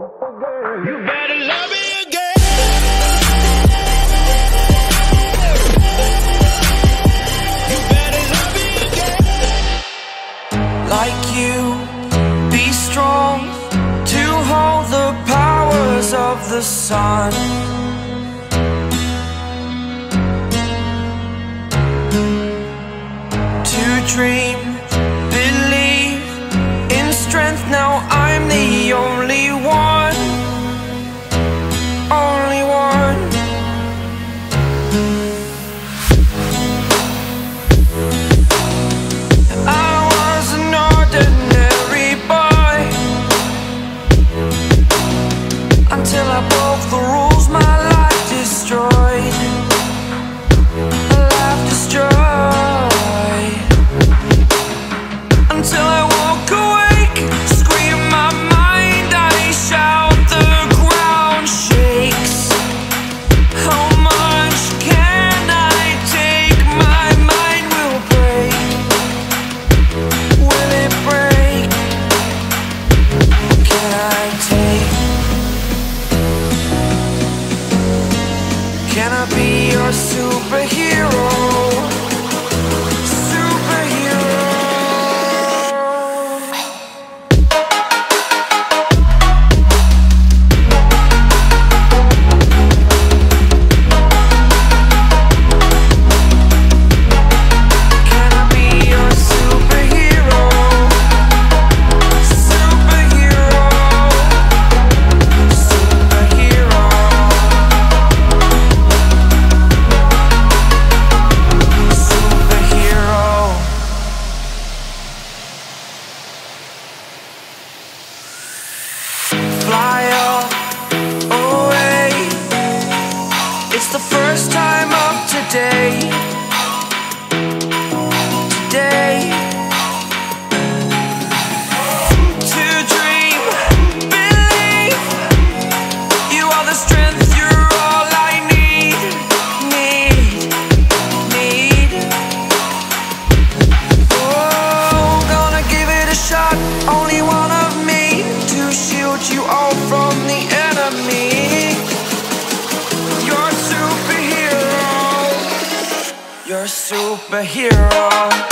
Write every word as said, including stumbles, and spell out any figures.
You better love me again. You better love me again. Like you, be strong to hold the powers of the sun. To dream, believe in strength. Now I'm the only one, only one. I was an ordinary boy until I broke the rules, my life destroyed, a life destroyed. Until I walk awake, scream my mind, I shout, the ground shakes. How much can I take? My mind will break. Will it break? Can I take? Can I be your superhero? Fly away. It's the first time of today. Today. To dream, believe. You are the strength, you're all I need. Need, need. Oh, gonna give it a shot. Only one of me to shield you all from the enemy. You're a superhero. You're a superhero.